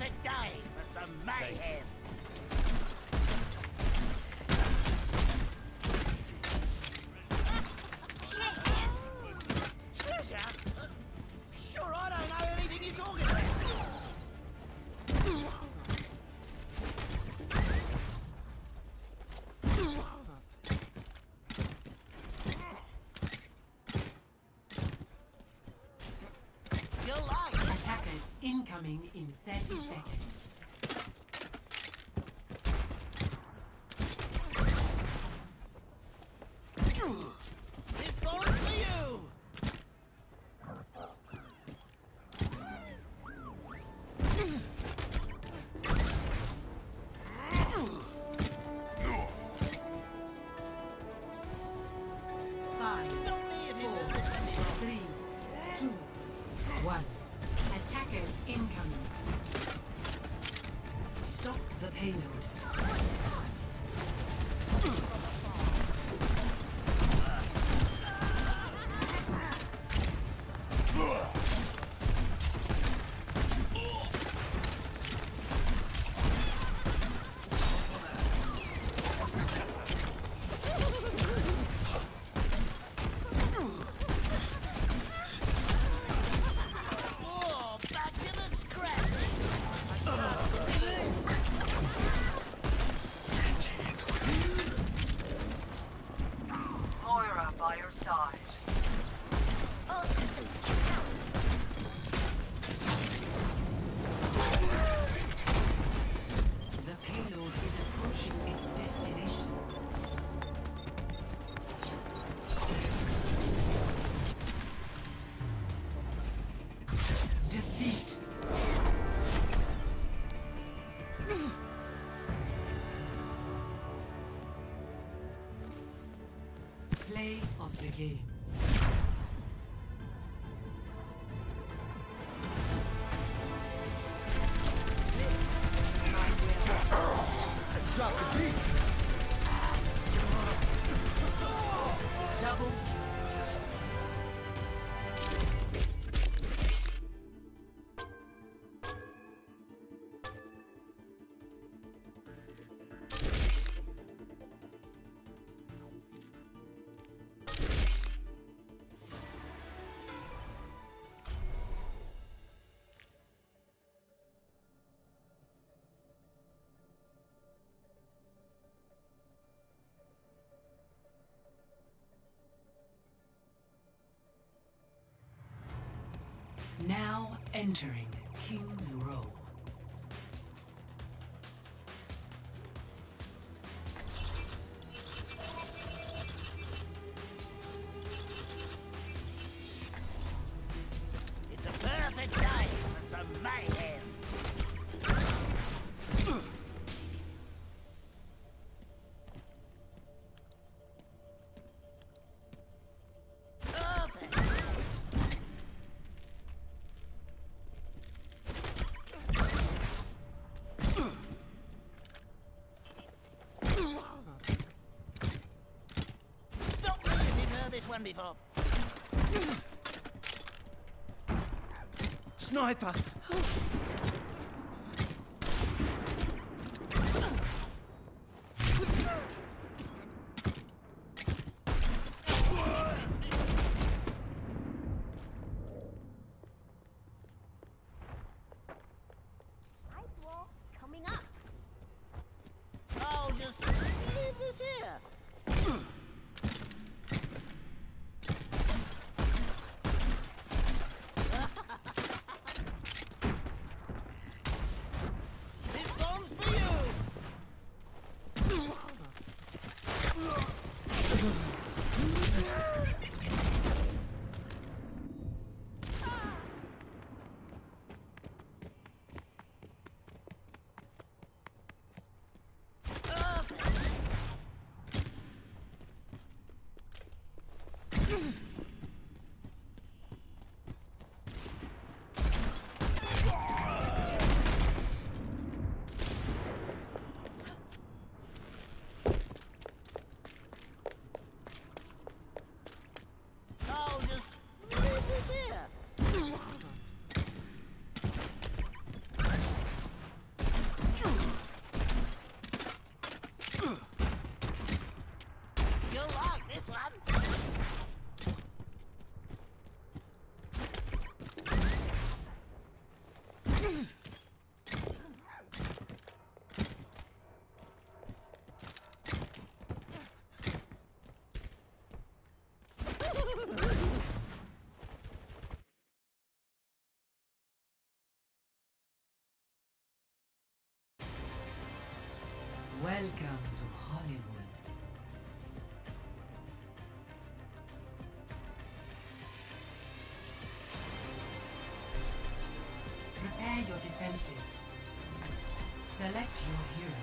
perfect day for some mayhem. Treasure? Sure, I don't know anything you're talking about. Attackers incoming in 30 seconds. This bone's for you! Attackers incoming. Stop the payload. Moira by your side. All systems check out. The payload is approaching its destination. Defeat. Play of the game. This is my will. Let's drop the beat. Double. Now entering King's Row. It's a perfect day for some mayhem. Stop me if you've heard this one before. Sniper. Sidewalk coming up. Oh, just leave this here. This bomb's for you. Oh, just leave this here. this one. Welcome to Hollywood. Prepare your defenses. Select your hero.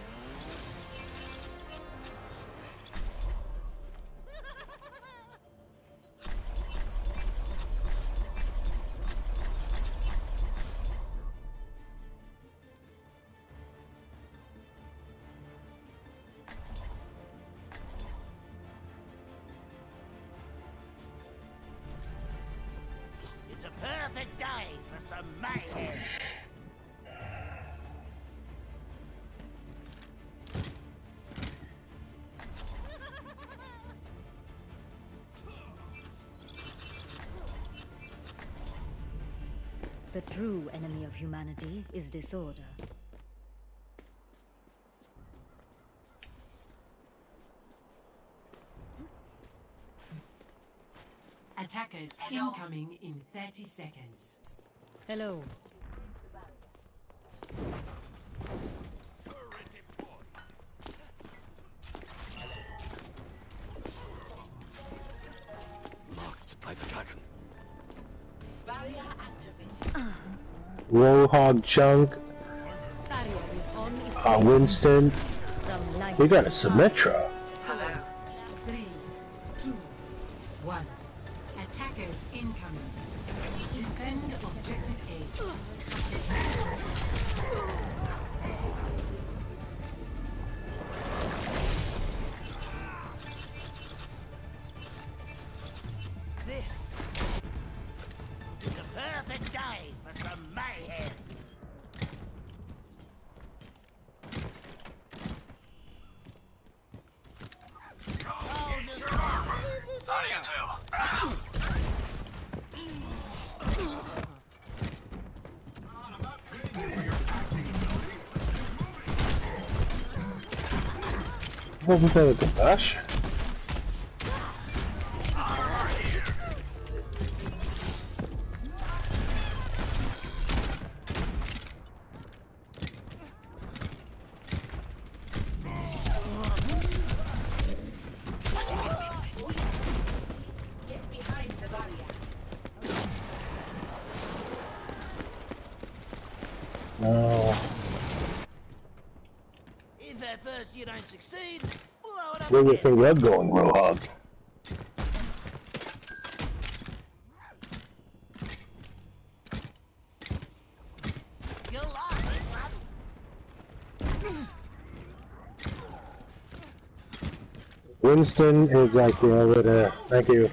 It's a perfect day for some mayhem. The true enemy of humanity is disorder. Attackers incoming in 30 seconds. Hello. Locked by the dragon. Barrier activated. Roadhog Chunk, Winston. We got a Symmetra. Hello. 3, 2, 1. Attackers incoming. Defend objective A. This is a perfect day for some mayhem. Oh, just leave this here. What was that at the bash? Get behind the barrier. No. If at first you don't succeed, blow it up Where do you again. think we're going, Roadhog? You'll like this one. Winston is like over there. Thank you.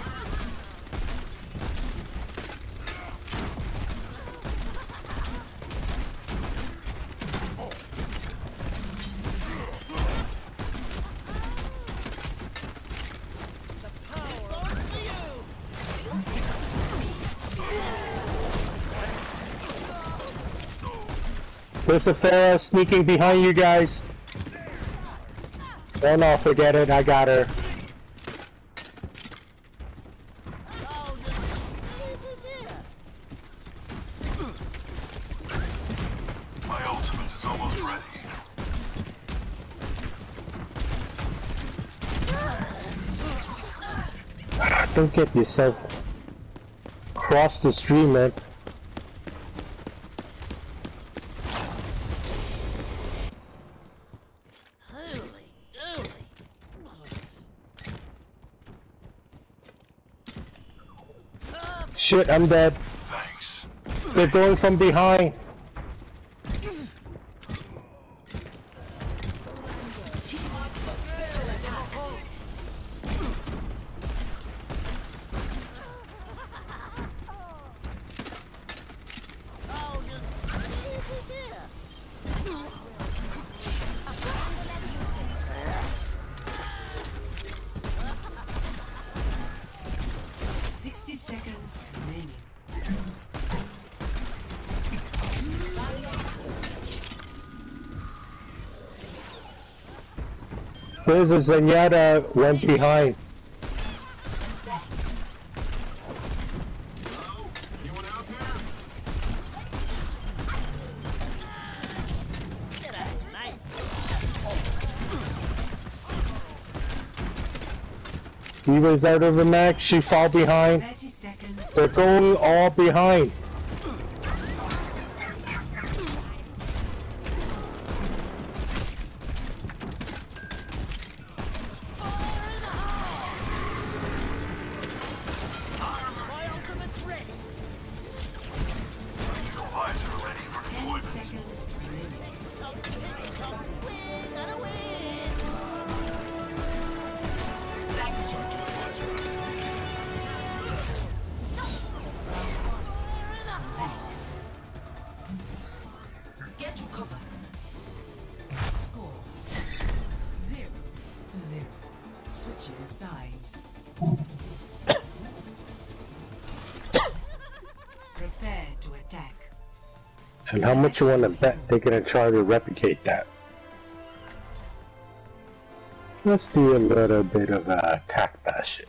One's for you. Persifera sneaking behind you guys. Oh no, forget it. I got her. Oh, just leave this here. My ultimate is almost ready. Don't get yourself across the stream, man. Holy dooly. Shit, I'm dead. Thanks. They're going from behind. Oh, just leave this here. There's a Zenyatta went behind. Anyone out there? G'day, mate. Eva's out of the max, she fall behind. 30 seconds. They're going all behind. My ultimate's ready. Tactical visor ready for 10 deployment. seconds remaining. We're gonna win. Get to cover. Score 0-0. Switching sides. Prepare to attack. And how much you want to bet they're gonna try to replicate that? Let's do a little bit of attack bashing.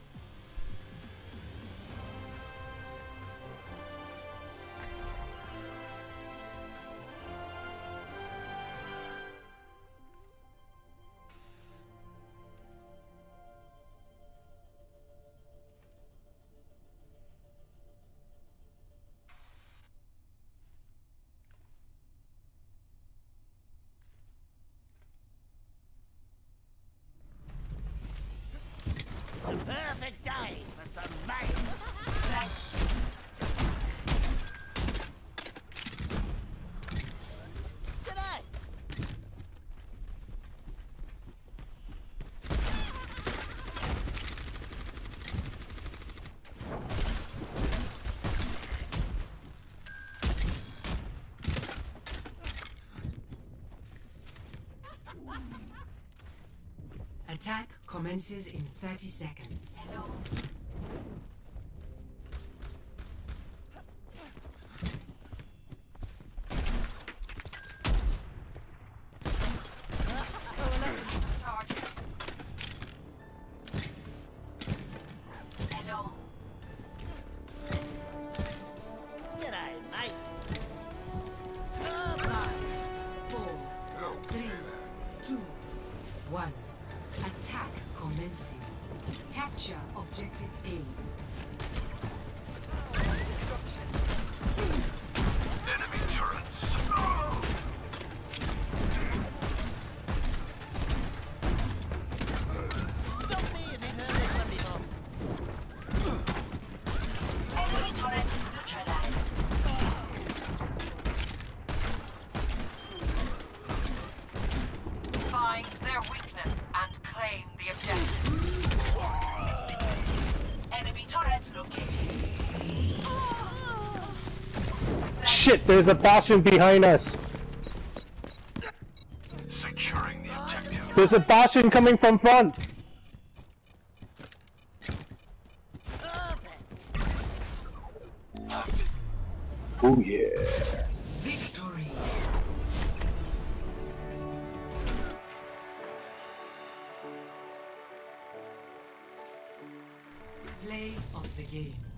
It's a perfect day for some mate. G'day. Attack commences in 30 seconds. Target. Hello. G'day, mate. Come on. 4, 3, 2, 1. Attack commencing. Capture objective A. Enemy turrets. Stop me if you've heard this one before. Enemy turret neutralized. Find their weakness and claim the objective. Enemy turret located. Shit, there's a Bastion behind us. Securing the objective. There's a Bastion coming from front. Perfect. Oh yeah. Victory. Play of the game.